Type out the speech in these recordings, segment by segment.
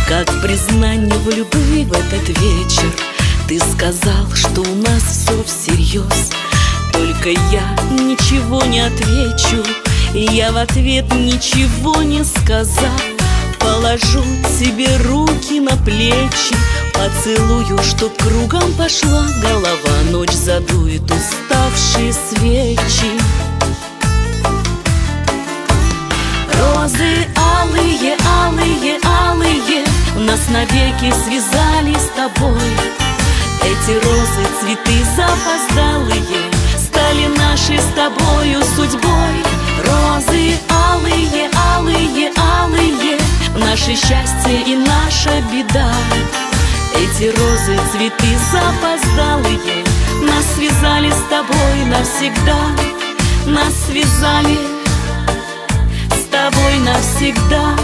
Как признание в любви в этот вечер ты сказал, что у нас все всерьез. Только я ничего не отвечу, и я в ответ ничего не сказав, положу тебе руки на плечи, поцелую, чтоб кругом пошла голова. Ночь задует уставшие свечи. Розы алые, алые, алые нас навеки связали с тобой. Эти розы, цветы запоздалые, стали нашей с тобою судьбой. Розы алые, алые, алые, наше счастье и наша беда. Эти розы, цветы запоздалые нас связали с тобой навсегда. Нас связали с тобой навсегда.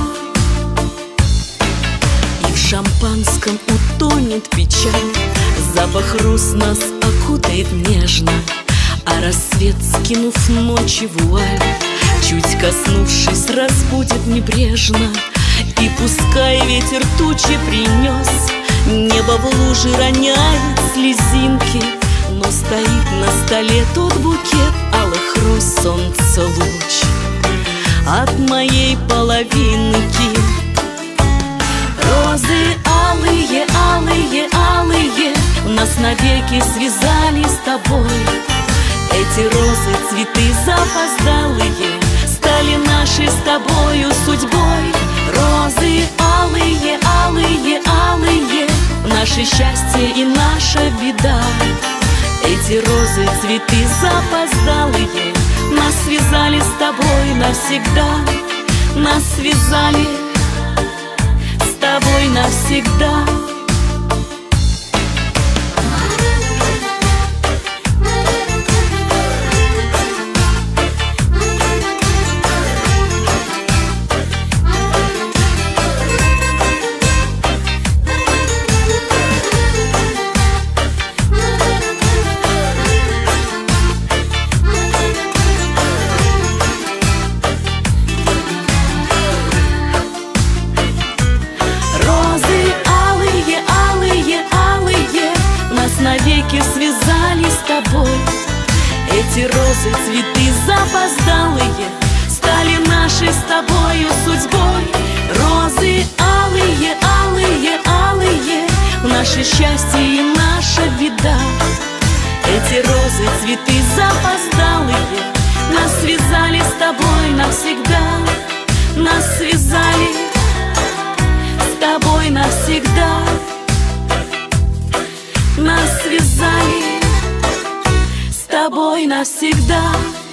И в шампанском утонет печаль, запах роз нас окутает нежно, а рассвет, скинув ночи вуаль, чуть коснувшись, разбудит небрежно. И пускай ветер тучи принес, небо в луже роняет слезинки, но стоит на столе тот букет алых роз, солнце луч от моей половинки. Розы алые, алые, алые нас навеки связали с тобой. Эти розы, цветы запоздалые стали нашей с тобою судьбой. Розы алые, алые, алые, наше счастье и наша беда. Эти розы, цветы запоздалые нас связали с тобой навсегда. Нас связали с тобой навсегда. Навеки связали с тобой. Эти розы, цветы запоздалые стали нашей с тобою судьбой. Розы алые, алые, алые, наше счастье и наша беда. Эти розы, цветы запоздалые нас связали с тобой навсегда. Нас связали с тобой навсегда. Нас связали с тобой навсегда.